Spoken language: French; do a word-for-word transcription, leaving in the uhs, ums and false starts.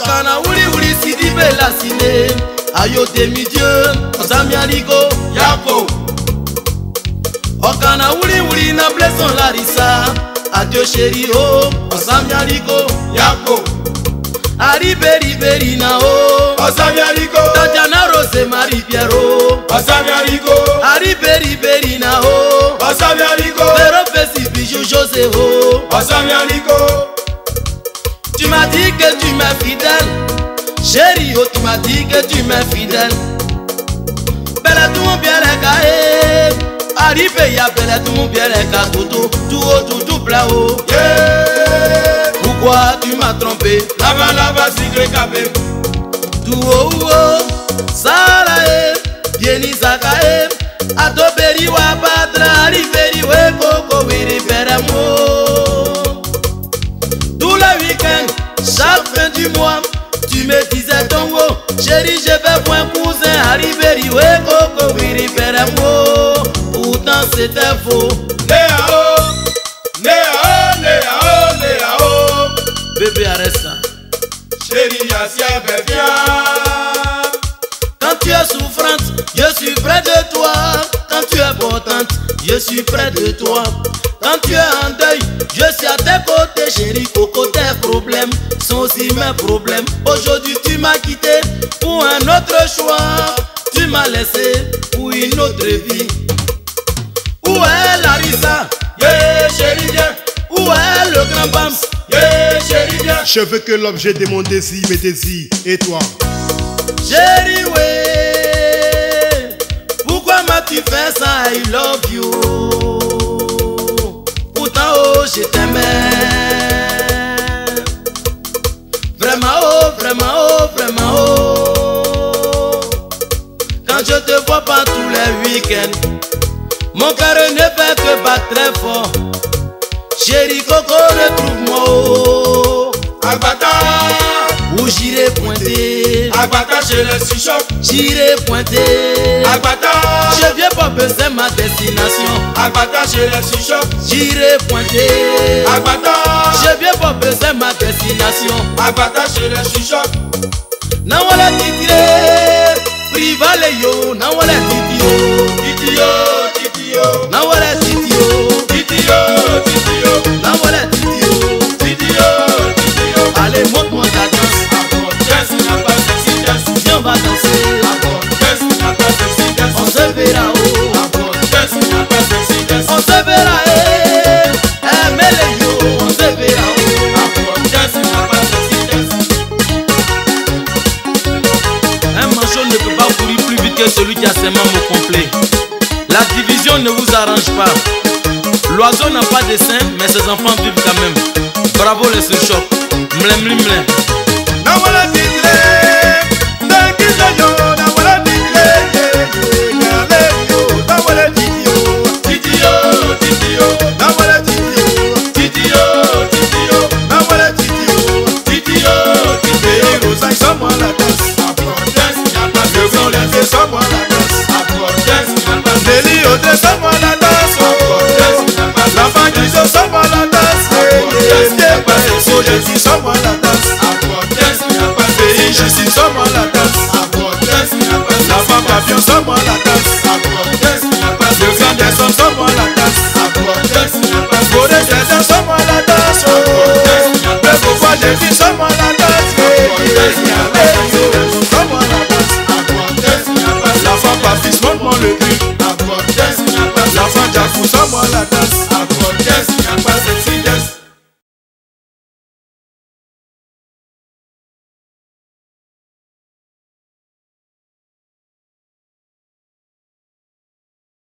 Okana wuli wuli sidi bela sine. Ayo demi Dieu, Osami Aligo, Yako. Okana wuli wuli na blesson Larissa. Adieu chéri oh, Osami Aligo, Yako. Ari beri beri na oh, Osami Aligo. Tatiana Rose Marie Pierrot, Osami Aligo. Ari beri beri na oh, Osami Aligo. Pero Pessi Bijou José oh, Osami Aligo. Tu m'as dit que tu m'es fidèle, chérie oh, tu m'as dit que tu m'es fidèle. Belle tout mon bien les cahiers, arrivé ya belle tout mon bien les cas, tout tout tout tout tout plat oh. Yeah. Pourquoi tu m'as trompé? Lava lava sigre kabé. Tout oh oh, Sarae, Bieni Sakae, Adoberi wa Badra, Riveri we Koko Wiri Peramo. Tout le week-end, chaque fin du mois, tu me disais ton mot, chérie je vais voir un cousin, Riveri we Koko Wiri Peramo. Pourtant c'était faux. Néao, néao, néao, néao. Bébé arrête ça. Chérie, Yassia bien. Quand tu es souffrante, je suis près de toi. Quand tu es contente, je suis près de toi. Quand tu es en deuil, je suis à tes côtés, chérie. Coco, tes problèmes sont aussi mes problèmes. Aujourd'hui, tu m'as quitté pour un autre choix. Tu m'as laissé pour une autre vie. Où est Larissa? Yeah, chérie, viens. Où est le grand Bams? Yeah, chérie, viens. Je veux que l'objet de mon désir, mes désirs, et toi. Chérie, ouais, pourquoi m'as-tu fait ça? I love you. Pourtant, oh, je t'aimais. Vraiment, oh, vraiment, oh, vraiment, oh. Quand je te vois pas tous les week-ends, mon cœur ne fait que battre très fort. Chérie Coco, retrouve-moi, oh. Agbata, Où j'irai pointer, Agbata chez le Sichok. j'irai pointer. Agbata, Je viens pas besoin ma destination. Agbata chez le Sichok. J'irai pointer. Agbata, Je viens pas besoin ma destination. Agbata chez le Sichok. Na wala titire, privale yo. Na wala titio, Titio, titio, na wala titio, titio, titio, na wala titio. titio, titio. Allez montre-moi ta danse. Avant, danse, n'a pas sexy dance. Viens on va danser. Avant, danse, n'a pas sexy dance. On se verra oh. Avant, danse, n'a pas sexy dance. On se verra eh. Eh mais les yo, on se verra oh. Avant, danse, n'a pas sexy dance. Un manchot ne peut pas courir plus vite que celui qui a ses membres complets. La division ne vous arrange pas. L'oiseau n'a pas de sein, mais ses enfants vivent quand même. Bravo les surchocs. Mlem mlem mlem. Na wala titire, na kizoyo, na wala titire, ngale yo, na wala titio, titio, titio, na wala titio, titio, titio, na wala titio, titio, titio. Rosa y somos la danse, après danse, y'a pas de problème, somos la danse, après danse, y'a pas de Nelly Audrey somos la danse, après danse, y'a pas de l'enfant qui se somos la danse, après danse, y'a pas de Jésus somos la danse, après danse, y'a pas de pays, je suis somos la danse, après danse, y'a pas de la femme avion somos la danse, après danse, y'a pas de le grand des hommes somos la danse, après danse, y'a pas de Godé Zézé somos la danse, après danse, y'a pas de Beauvoir les filles somos la danse, après danse, y'a pas de somos la danse, après danse, y'a pas de la femme pas fils montre-moi le cul, après danse, y'a pas de la femme Jafou somos la danse.